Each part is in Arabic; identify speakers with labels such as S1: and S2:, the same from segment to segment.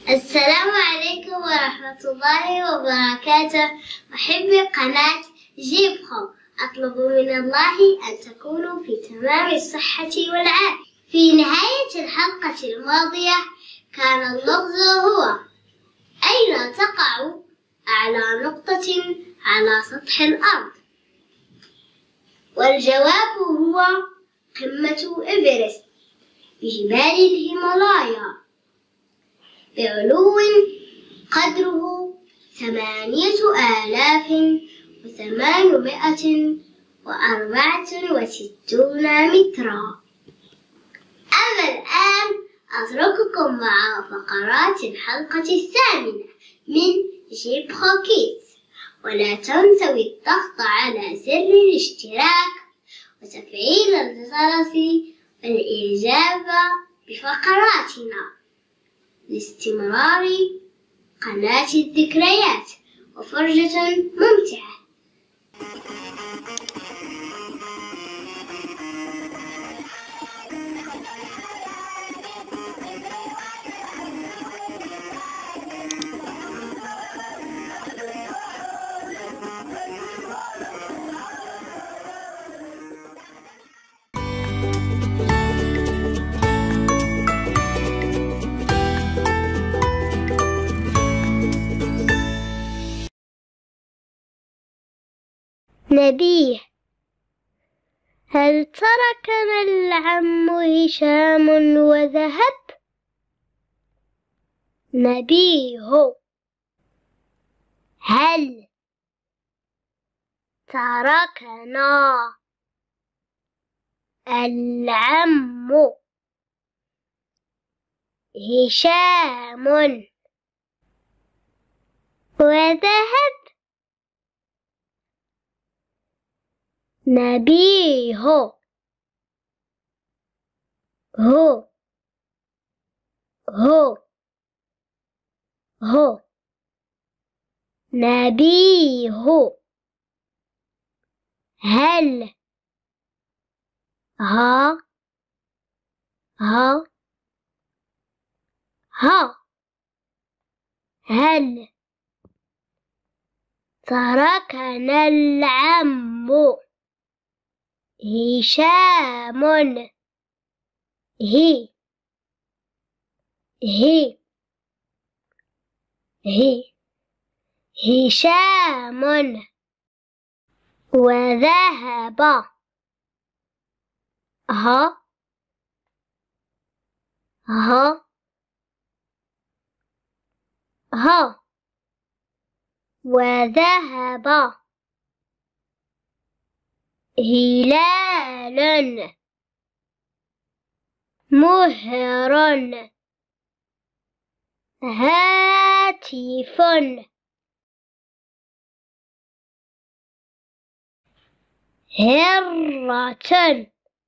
S1: السلام عليكم ورحمة الله وبركاته. محبي قناة جيبخو، أطلب من الله أن تكونوا في تمام الصحة والعافية. في نهاية الحلقة الماضية كان اللغز هو: أين تقع أعلى نقطة على سطح الأرض؟ والجواب هو قمة إيفرست بجبال الهيمالايا بعلو قدره 8864 مترا. أما الآن أترككم مع فقرات الحلقة الثامنة من جيبخو كيدز، ولا تنسوا الضغط على زر الاشتراك وتفعيل الجرس والإعجاب بفقراتنا لاستمرار قناة الذكريات وفرجة ممتعة. نبيه: هل تركنا العم هشام وذهب؟ نبيه: هل تركنا العم هشام وذهب؟ نبيه: هو نبيه: هل ها هل تركنا العم هشام هشام وذهب وذهب هلال مهر هاتف هرة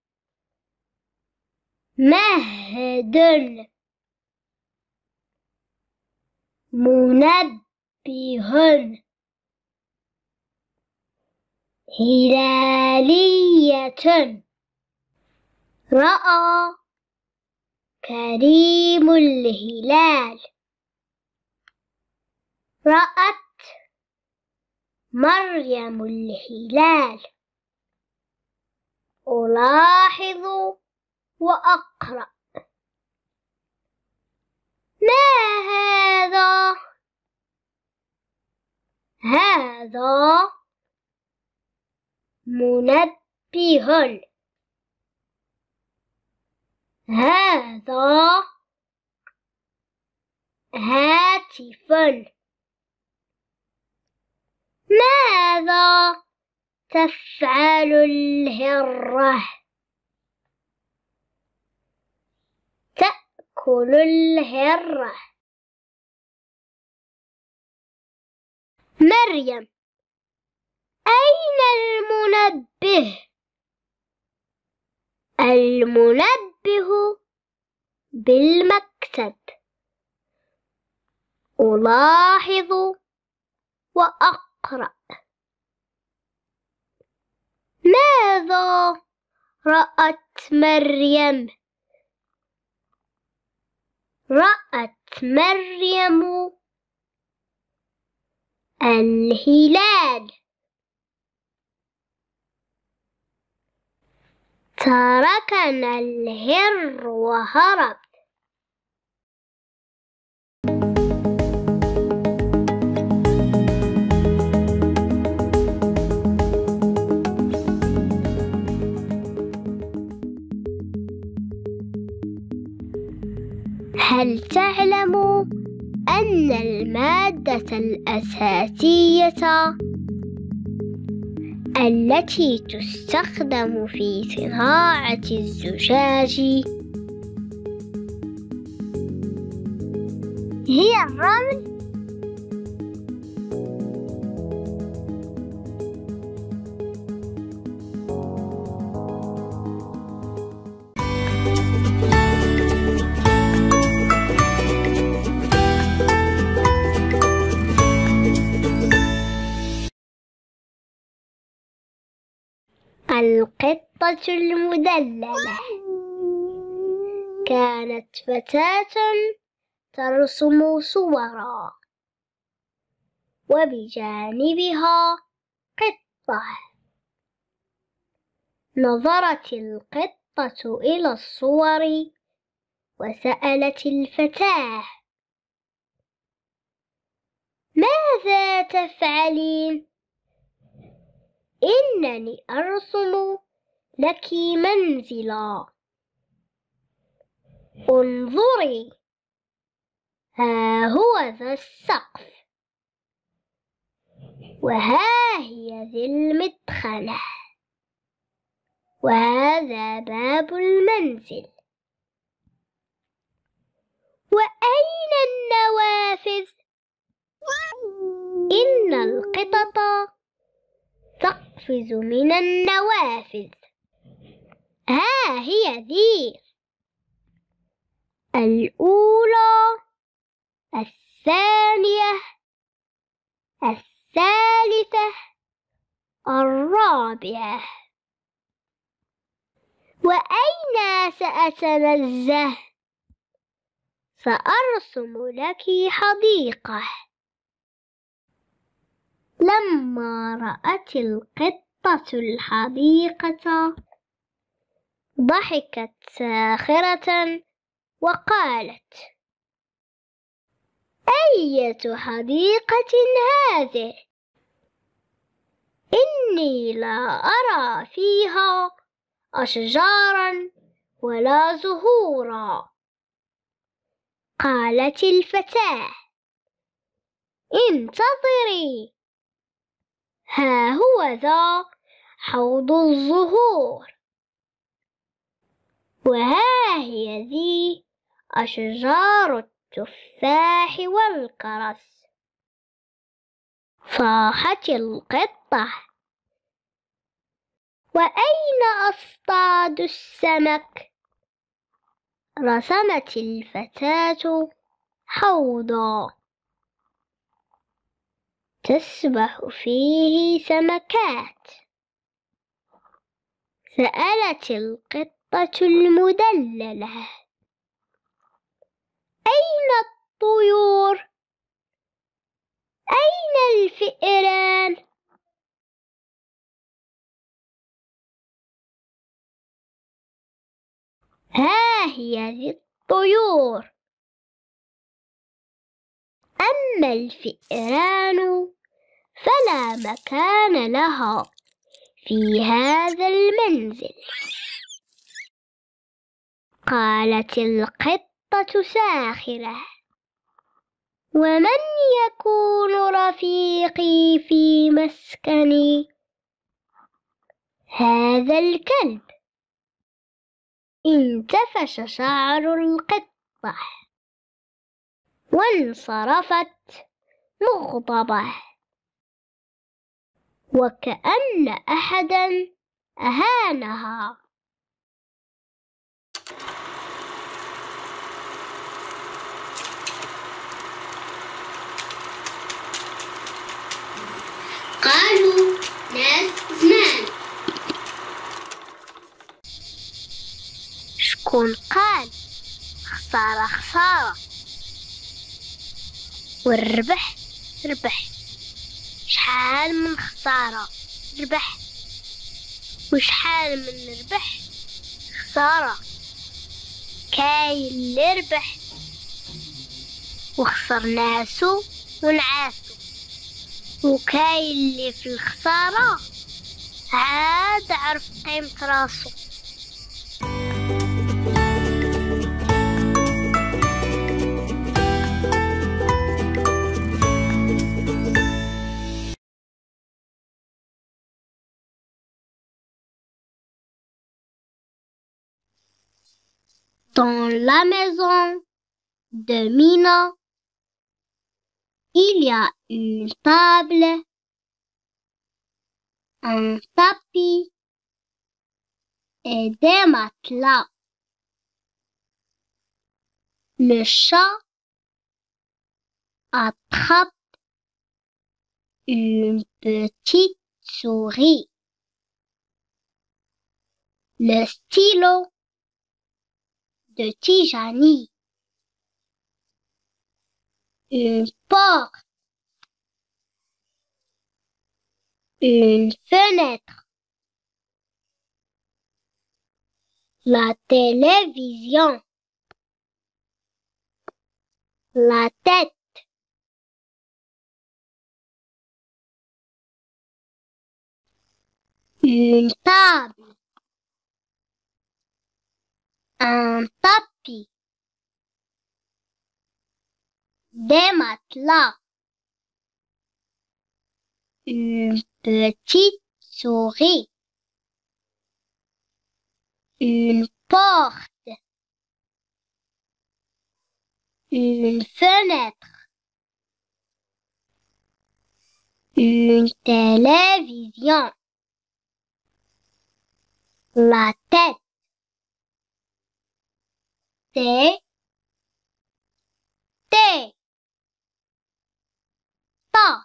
S1: مهد منبه هلالية رأى كريم الهلال رأت مريم الهلال ألاحظ وأقرأ. ما هذا؟ هذا منبه. هذا هاتف. ماذا تفعل الهرة؟ تأكل الهرة. مريم: أين المنبه؟ المنبه بالمكتب. ألاحظ وأقرأ. ماذا رأت مريم؟ رأت مريم الهلال. تركنا الهر وهرب. هل تعلم أن المادة الأساسية التي تستخدم في صناعة الزجاج هي الرمل؟ القطة المدللة. كانت فتاة ترسم صورا وبجانبها قطة. نظرت القطة إلى الصور وسألت الفتاة: ماذا تفعلين؟ إنني أرسم لك منزلا. انظري، ها هو ذا السقف، وها هي ذي المدخلة، وهذا باب المنزل. وأين النوافذ؟ إن القطط تقفز من النوافذ. ها هي ذي الأولى، الثانية، الثالثة، الرابعة. وأين سأتنزه؟ سأرسم لك حديقة. لما رأت القطة الحديقة ضحكت ساخرة وقالت: أية حديقة هذه؟ إني لا أرى فيها أشجارا ولا زهورا. قالت الفتاة: انتظري، ها هو ذا حوض الزهور، وها هي ذي أشجار التفاح والكرز. صاحت القطة: وأين أصطاد السمك؟ رسمت الفتاة حوضا تسبح فيه سمكات. سألت القطة المدللة: أين الطيور؟ أين الفئران؟ ها هي ذي الطيور. أما الفئران فلا مكان لها في هذا المنزل. قالت القطة ساخرة: ومن يكون رفيقي في مسكني؟ هذا الكلب. انتفش شعر القطة وانصرفت مغضبة، وكأن أحدا أهانها. قالوا ناس زمان. شكون قال؟ خسارة خسارة، والربح ربح. شحال من خسارة ربح، وشحال من ربح خسارة. كاين اللي ربح وخسر ناسو ونعاسو، وكاين اللي في الخسارة عاد عرف قيمة راسو. Dans la maison de Mina, il y a une table, un tapis et des matelas. Le chat attrape une petite souris. Le stylo de Tijani. Une porte. Une fenêtre. La télévision. La tête. Une table. Un tapis. Des matelas. Une petite souris. Une porte. Une fenêtre. Une télévision. La tête. T. T. Ta.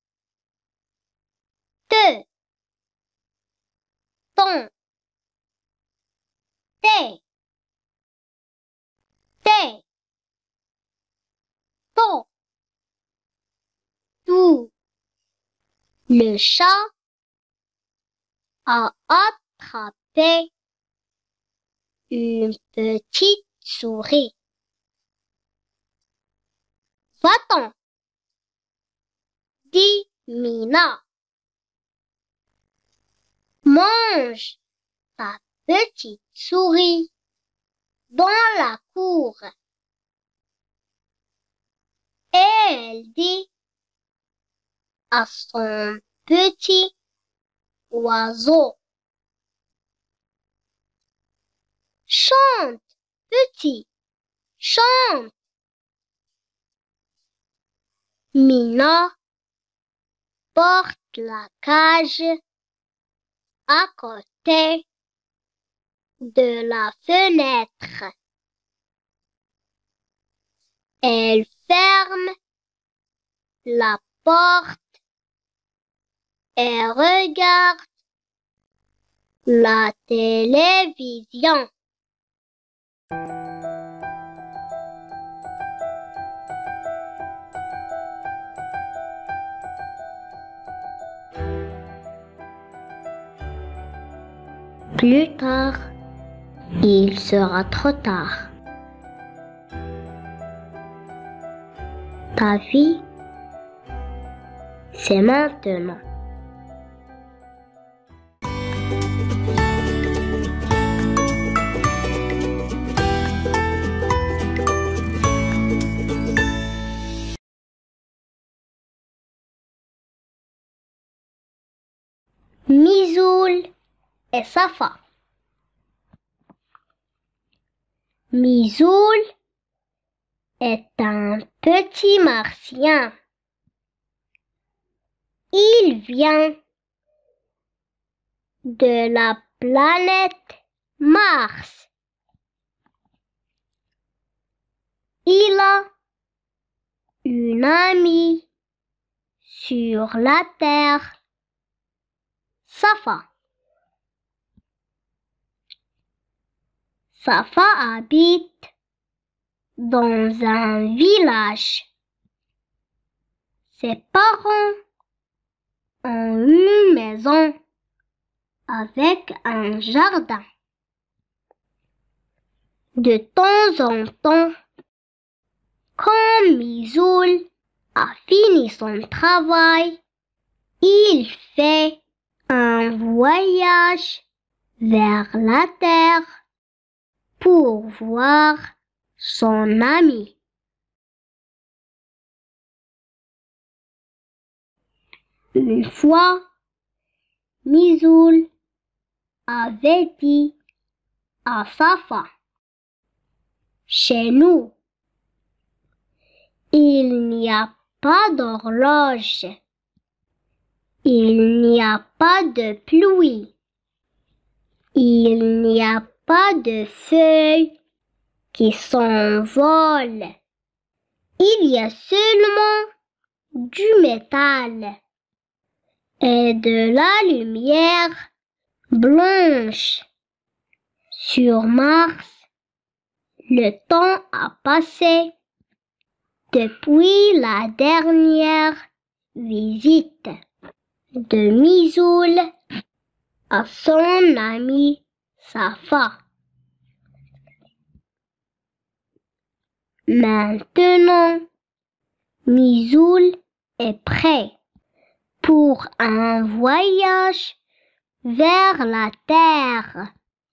S1: Te. Ton. Té. Té. To. Tout. Le chat a attrapé une petite souris. Va-t'en, dit Mina. Mange ta petite souris dans la cour. Et elle dit à son petit oiseau: chante, petit, chante. Mina porte la cage à côté de la fenêtre. Elle ferme la porte et regarde la télévision. Plus tard, il sera trop tard. Ta vie, c'est maintenant. Misoul et Safa. Misoul est un petit martien. Il vient de la planète Mars. Il a une amie sur la Terre, Safa. Safa habite dans un village. Ses parents ont une maison avec un jardin. De temps en temps, quand Misoul a fini son travail, il fait un voyage vers la terre pour voir son ami. Une fois, Misoul avait dit à Safa: chez nous, il n'y a pas d'horloge, il n'y a pas de pluie, il n'y a pas de feuilles qui s'envolent. Il y a seulement du métal et de la lumière blanche. Sur Mars, le temps a passé depuis la dernière visite de Misoul à son ami Safa. Maintenant, Misoul est prêt pour un voyage vers la Terre.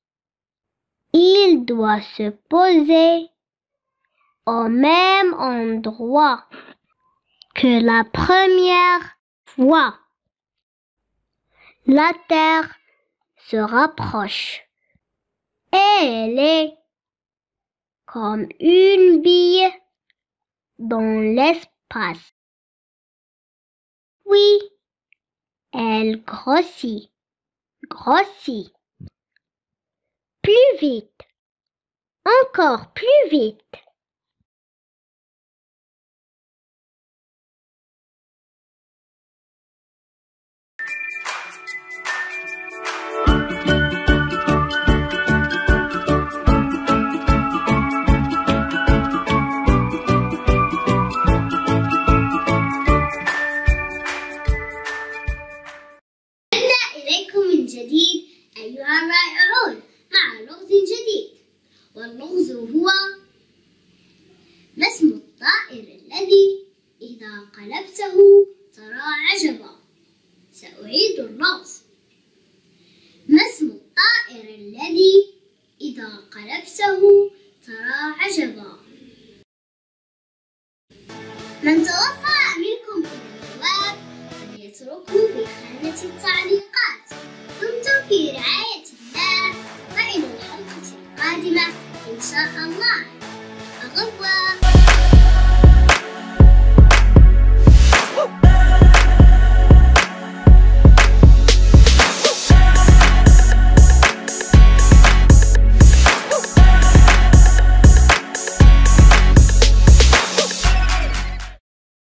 S1: Il doit se poser au même endroit que la première fois. La Terre se rapproche et elle est comme une bille dans l'espace. Oui, elle grossit, grossit. Plus vite, encore plus vite. من جديد أيها الرائعون مع لغز جديد، واللغز هو: ما اسم الطائر الذي إذا قلبته ترى عجبا؟ سأعيد اللغز: ما اسم الطائر الذي إذا قلبته ترى عجبا؟ من توقع منكم الجواب فليتركه في خانة التعليقات. دمتم في رعاية الله، وإلى الحلقة القادمة إن شاء الله.